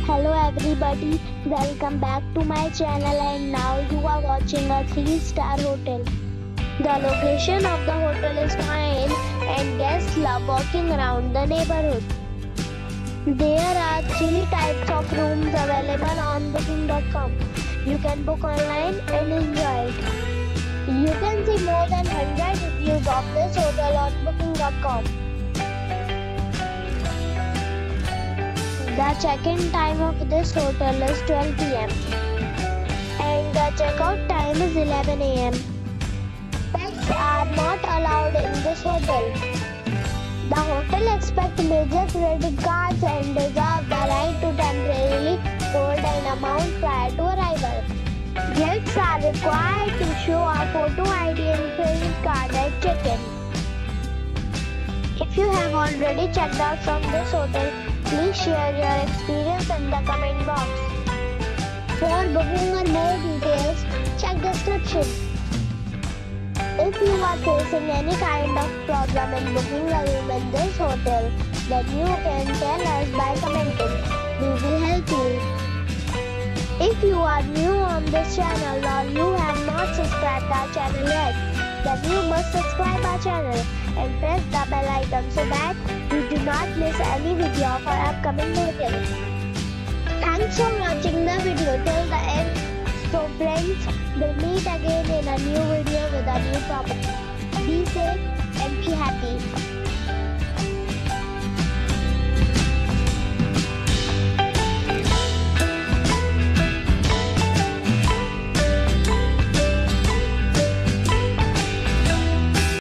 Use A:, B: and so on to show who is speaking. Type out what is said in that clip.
A: Hello everybody, welcome back to my channel and now you are watching a 3-star hotel. The location of the hotel is fine and guests love walking around the neighborhood. There are 3 types of rooms available on booking.com. You can book online and enjoy it. You can see more than 100 reviews of this hotel on booking.com. The check-in time of this hotel is 12 p.m. and the check-out time is 11 a.m. Pets are not allowed in this hotel. The hotel accepts major credit cards and reserves the right to temporarily hold an amount prior to arrival. Guests are required to show a photo ID and credit card at check-in. If you have already checked out from this hotel, please share your experience in the comment box. For booking or more details, check description. If you are facing any kind of problem in booking a room in this hotel, then you can tell us by commenting. We will help you. If you are new on this channel or you have not subscribed our channel yet, then you must subscribe our channel and press the bell icon so that you do not miss any video of our upcoming hotels. Thanks for watching the video till the end. So friends, we'll meet again in a new video with a new property. Be safe.